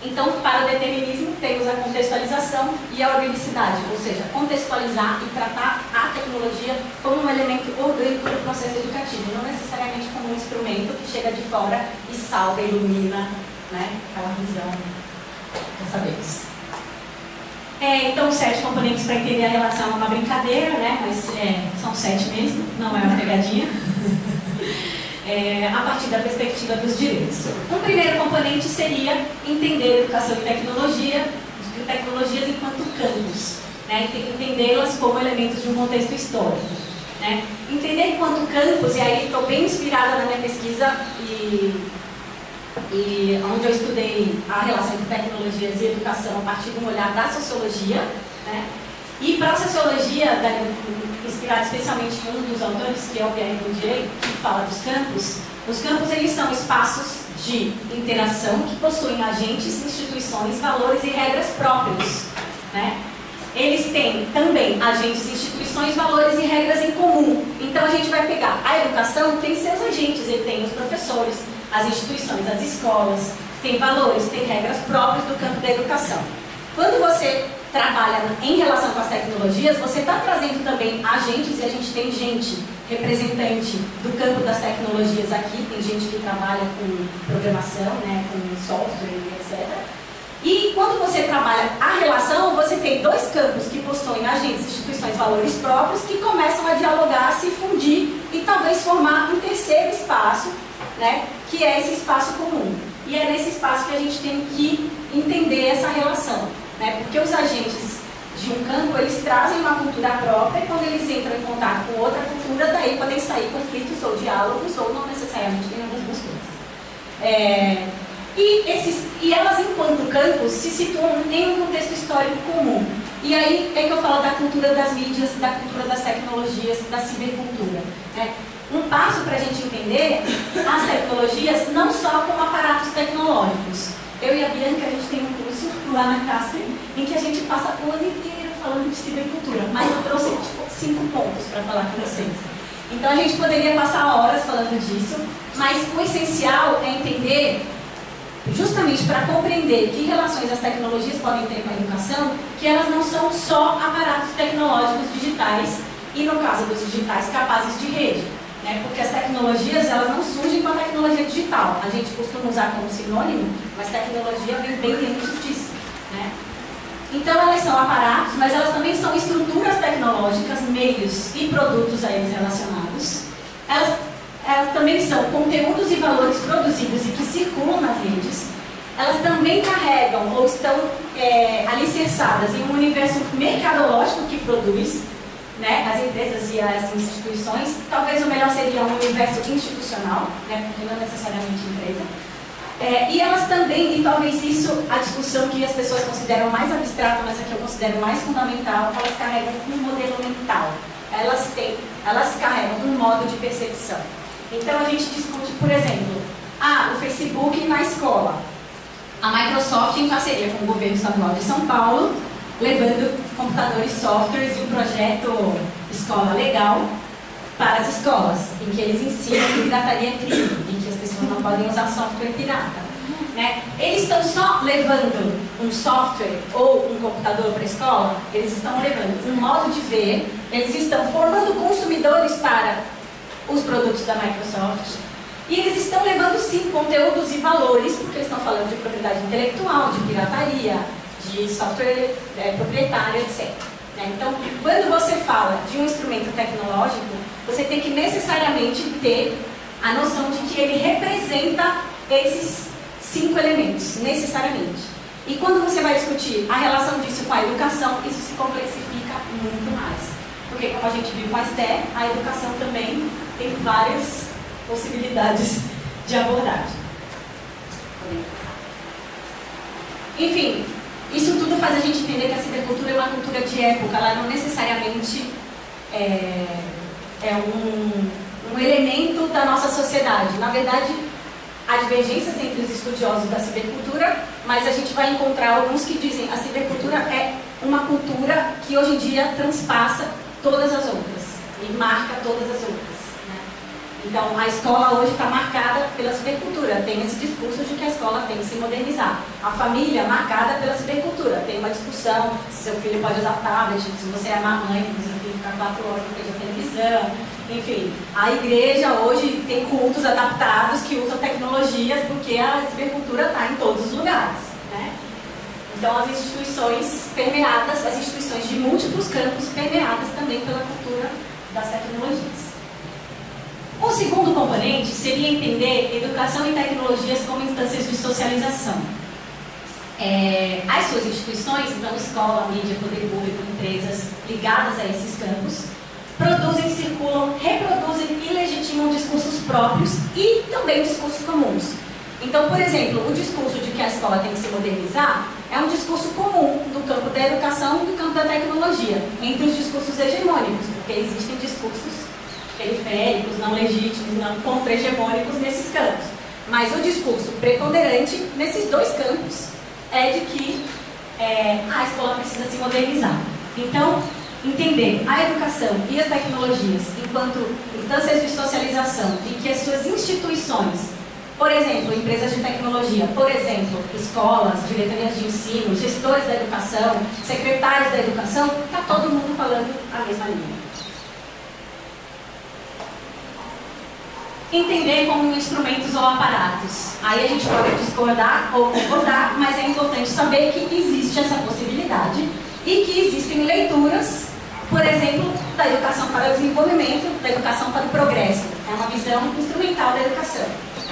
Então, para o determinismo, temos a contextualização e a organicidade, ou seja, contextualizar e tratar a tecnologia como um elemento orgânico do processo educativo, não necessariamente como um instrumento que chega de fora e salva, ilumina, né, aquela visão, já sabemos. Então, 7 componentes para entender a relação é uma brincadeira, né, mas são 7 mesmo, não é uma pegadinha. A partir da perspectiva dos direitos. Um primeiro componente seria entender educação e tecnologias enquanto campos, né? Entendê-las como elementos de um contexto histórico. Né? Entender enquanto campos, e aí estou bem inspirada na minha pesquisa e onde eu estudei a relação entre tecnologias e educação a partir de um olhar da sociologia, né? E para a sociologia, inspirada especialmente em um dos autores, que é o Pierre Bourdieu, que fala dos campos, os campos eles são espaços de interação que possuem agentes, instituições, valores e regras próprios. Né? Eles têm também agentes, instituições, valores e regras em comum. Então a gente vai pegar a educação, tem seus agentes, ele tem os professores, as instituições, as escolas, tem valores, tem regras próprias do campo da educação. Quando você trabalha em relação com as tecnologias, você está trazendo também agentes, e a gente tem gente, representante do campo das tecnologias aqui, tem gente que trabalha com programação, né, com software, etc. E quando você trabalha a relação, você tem dois campos que possuem agentes, instituições, valores próprios, que começam a dialogar, se fundir e talvez formar um terceiro espaço, né, que é esse espaço comum. E é nesse espaço que a gente tem que entender essa relação. Porque os agentes de um campo, eles trazem uma cultura própria e quando eles entram em contato com outra cultura, daí podem sair conflitos ou diálogos, ou não necessariamente nenhuma das duas coisas. E elas, enquanto campos, se situam em um contexto histórico comum. E aí é que eu falo da cultura das mídias, da cultura das tecnologias, da cibercultura. Um passo para a gente entender as tecnologias não só como aparatos tecnológicos. Eu e a Bianca, a gente tem um curso lá na Casper, em que a gente passa o ano inteiro falando de cibercultura, mas eu trouxe tipo 5 pontos para falar com vocês. Então a gente poderia passar horas falando disso, mas o essencial é entender, justamente para compreender que relações as tecnologias podem ter com a educação, que elas não são só aparatos tecnológicos digitais, e no caso dos digitais, capazes de rede. Porque as tecnologias, elas não surgem com a tecnologia digital. A gente costuma usar como sinônimo, mas tecnologia vem bem antes disso. Então elas são aparatos, mas elas também são estruturas tecnológicas, meios e produtos a eles relacionados. Elas também são conteúdos e valores produzidos e que circulam nas redes. Elas também carregam ou estão alicerçadas em um universo mercadológico que produz, as empresas e as instituições. Talvez o melhor seria um universo institucional, porque não necessariamente empresa. E elas também, e talvez isso, a discussão que as pessoas consideram mais abstrata, mas a que eu considero mais fundamental, elas carregam um modelo mental. Elas carregam um modo de percepção. Então a gente discute, por exemplo, o Facebook na escola. A Microsoft, em parceria com o governo estadual de São Paulo, levando computadores, softwares e um projeto Escola Legal para as escolas, em que eles ensinam que pirataria é crime, em que as pessoas não podem usar software pirata. Eles estão só levando um software ou um computador para a escola, eles estão levando um modo de ver, eles estão formando consumidores para os produtos da Microsoft, e eles estão levando sim conteúdos e valores, porque eles estão falando de propriedade intelectual, de pirataria, de software proprietário, etc. Então, quando você fala de um instrumento tecnológico, você tem que necessariamente ter a noção de que ele representa esses 5 elementos, necessariamente. E quando você vai discutir a relação disso com a educação, isso se complexifica muito mais. Porque, como a gente viu mais até, a educação também tem várias possibilidades de abordagem. Enfim, isso tudo faz a gente entender que a cibercultura é uma cultura de época, ela não necessariamente é um elemento da nossa sociedade. Na verdade, há divergências entre os estudiosos da cibercultura, mas a gente vai encontrar alguns que dizem que a cibercultura é uma cultura que hoje em dia transpassa todas as outras e marca todas as outras. Então, a escola hoje está marcada pela cibercultura, tem esse discurso de que a escola tem que se modernizar. A família marcada pela cibercultura, tem uma discussão se seu filho pode usar tablet, se você é mamãe, se seu filho ficar 4 horas na frente da televisão, enfim. A igreja hoje tem cultos adaptados que usam tecnologias porque a cibercultura está em todos os lugares, né? Então, as instituições permeadas, as instituições de múltiplos campos permeadas também pela cultura das tecnologias. O segundo componente seria entender educação e tecnologias como instâncias de socialização. As suas instituições, então escola, mídia, poder público, empresas ligadas a esses campos, produzem, circulam, reproduzem e legitimam discursos próprios e também discursos comuns. Então, por exemplo, o discurso de que a escola tem que se modernizar é um discurso comum do campo da educação e do campo da tecnologia, entre os discursos hegemônicos, porque existem discursos periféricos, não legítimos, não contra-hegemônicos nesses campos. Mas o discurso preponderante nesses dois campos é de que a escola precisa se modernizar. Então, entender a educação e as tecnologias enquanto instâncias de socialização e que as suas instituições, por exemplo, empresas de tecnologia, por exemplo, escolas, diretorias de ensino, gestores da educação, secretários da educação, está todo mundo falando a mesma língua. Entender como instrumentos ou aparatos. Aí a gente pode discordar ou concordar, mas é importante saber que existe essa possibilidade e que existem leituras, por exemplo, da educação para o desenvolvimento, da educação para o progresso. É uma visão instrumental da educação.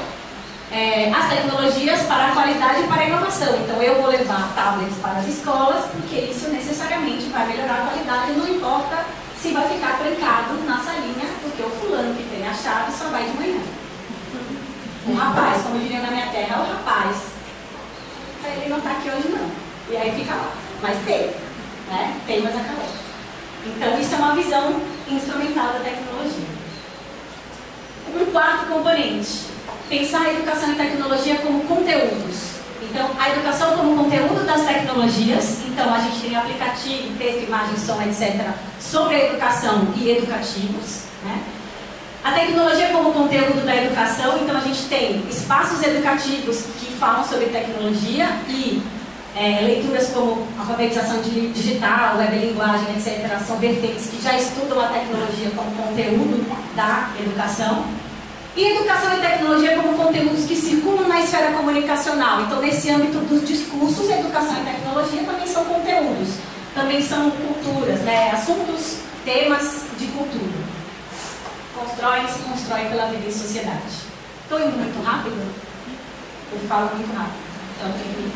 As tecnologias para a qualidade e para a inovação. Então eu vou levar tablets para as escolas, porque isso necessariamente vai melhorar a qualidade, não importa se vai ficar trancado na salinha, porque o fulano que tem a chave só vai de manhã. Um rapaz, como diria na minha terra, é o rapaz. Ele não está aqui hoje não. E aí fica lá. Mas tem, né? Tem, mas acabou. Então isso é uma visão instrumental da tecnologia. Um quarto componente. Pensar a educação e tecnologia como conteúdos. Então, a educação como conteúdo das tecnologias. Então, a gente tem aplicativo, texto, imagem, som, etc. sobre a educação e educativos, né? A tecnologia como conteúdo da educação. Então, a gente tem espaços educativos que falam sobre tecnologia e leituras como alfabetização digital, web linguagem, etc. São vertentes que já estudam a tecnologia como conteúdo da educação. E educação e tecnologia como conteúdos que circulam na esfera comunicacional. Então, nesse âmbito dos discursos, educação e tecnologia também são conteúdos, também são culturas, né? Assuntos, temas de cultura. Se constrói pela vida em sociedade. Estou indo muito rápido? Eu falo muito rápido, então tenho que me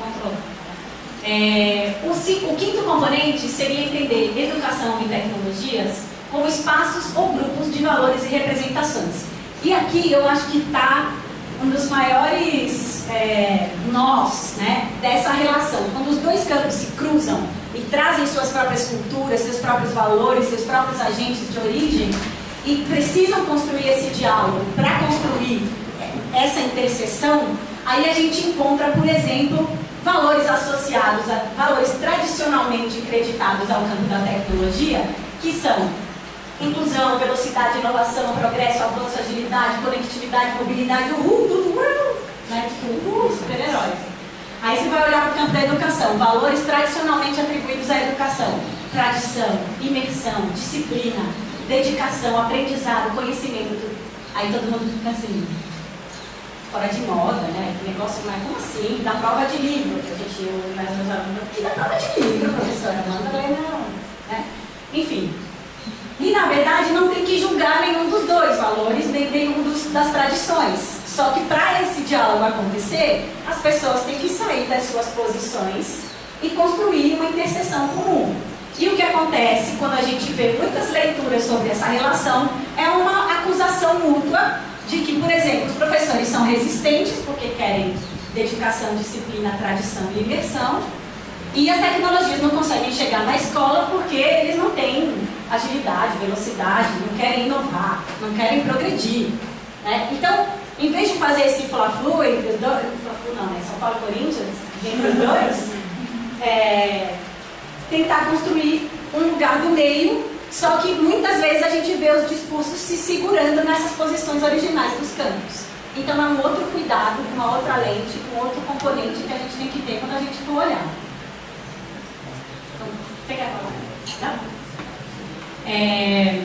controlar. O quinto componente seria entender educação e tecnologias como espaços ou grupos de valores e representações. E aqui eu acho que está um dos maiores nós, né, dessa relação. Quando os dois campos se cruzam e trazem suas próprias culturas, seus próprios valores, seus próprios agentes de origem e precisam construir esse diálogo para construir essa interseção, aí a gente encontra, por exemplo, valores associados a valores tradicionalmente creditados ao campo da tecnologia, que são inclusão, velocidade, inovação, progresso, avanço, agilidade, conectividade, mobilidade, tudo, né? Super-heróis. Aí você vai olhar para o campo da educação, valores tradicionalmente atribuídos à educação, tradição, imersão, disciplina, dedicação, aprendizado, conhecimento. Aí todo mundo fica assim, fora de moda, né? Que negócio, mas como assim? Da prova de livro, que a gente ouve mais meus alunos, e da prova de livro, professora, manda ler não, né? Enfim. E, na verdade, não tem que julgar nenhum dos dois valores, nem nenhum das tradições. Só que, para esse diálogo acontecer, as pessoas têm que sair das suas posições e construir uma interseção comum. E o que acontece quando a gente vê muitas leituras sobre essa relação é uma acusação mútua de que, por exemplo, os professores são resistentes porque querem dedicação, disciplina, tradição e imersão, e as tecnologias não conseguem chegar na escola porque eles não têm agilidade, velocidade, não querem inovar, não querem progredir, né? Então, em vez de fazer esse fla-flu entre os dois, fla-flu não, né? São Paulo e Corinthians, entre os dois, tentar construir um lugar do meio Só que muitas vezes a gente vê os discursos se segurando nessas posições originais dos campos. Então é um outro cuidado, uma outra lente, um outro componente que a gente tem que ter quando a gente for olhar. Então, você quer falar? Tá?